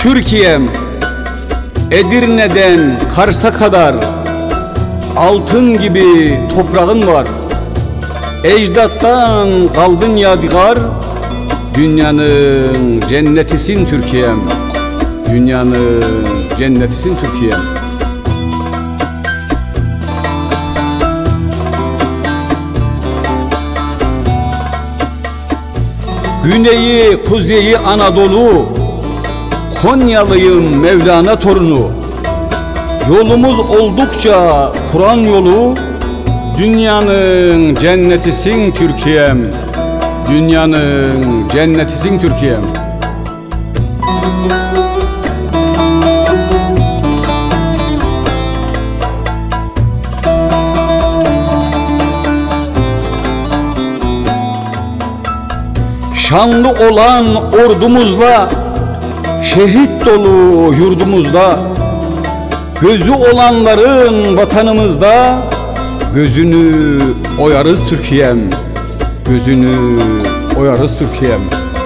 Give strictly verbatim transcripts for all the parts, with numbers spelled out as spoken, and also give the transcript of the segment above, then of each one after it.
Türkiye'm, Edirne'den Kars'a kadar altın gibi toprağın var. Ecdattan kaldın yadigar, dünyanın cennetisin Türkiye'm. Dünyanın cennetisin Türkiye'm. Güneyi, kuzeyi Anadolu, Konyalıyım Mevlana torunu. Yolumuz oldukça Kur'an yolu, dünyanın cennetisin Türkiye'm. Dünyanın cennetisin Türkiye'm. Şanlı olan ordumuzla, şehit dolu yurdumuzda, gözü olanların vatanımızda, gözünü oyarız Türkiye'm. Gözünü oyarız Türkiye'm.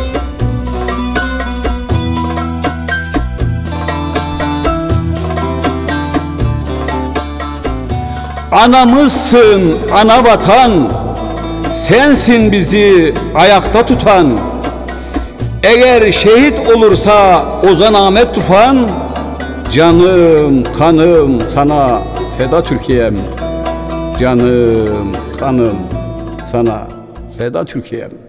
Anamızsın ana vatan, sensin bizi ayakta tutan. Eğer şehit olursa Ozan Ahmet Tufan, canım kanım sana feda Türkiye'm. Canım kanım sana feda Türkiye'm.